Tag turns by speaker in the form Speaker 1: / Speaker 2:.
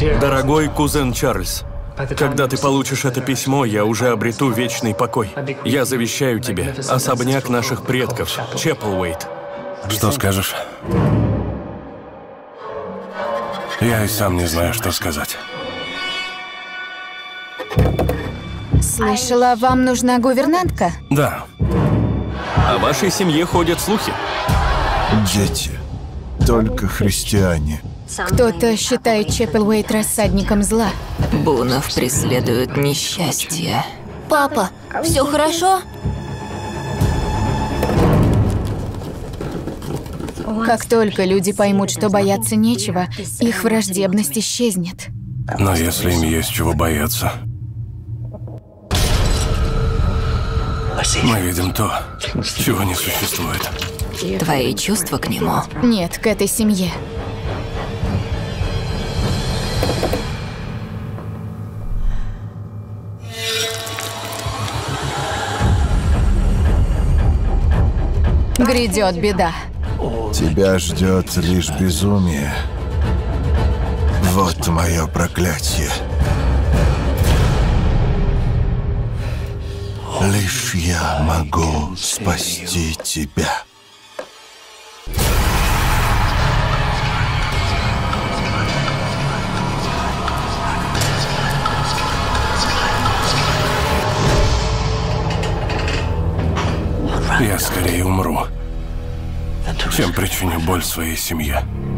Speaker 1: Дорогой кузен Чарльз, когда ты получишь это письмо, я уже обрету вечный покой. Я завещаю тебе особняк наших предков, Чеппелуэйт.
Speaker 2: Что скажешь? Я и сам не знаю, что сказать.
Speaker 3: Слышала, вам нужна гувернантка?
Speaker 2: Да.
Speaker 1: О вашей семье ходят слухи.
Speaker 4: Дети. Только христиане.
Speaker 3: Кто-то считает Чеппелуэйт рассадником зла.
Speaker 5: Бунов преследуют несчастье.
Speaker 6: Папа, все хорошо?
Speaker 3: Как только люди поймут, что бояться нечего, их враждебность исчезнет.
Speaker 2: Но если им есть чего бояться... Мы видим то, чего не существует.
Speaker 5: Твои чувства к нему?
Speaker 3: Нет, к этой семье. Грядет беда.
Speaker 4: Тебя ждет лишь безумие. Вот мое проклятие. Лишь я могу спасти тебя.
Speaker 2: Я скорее умру, чем причиню боль своей семье.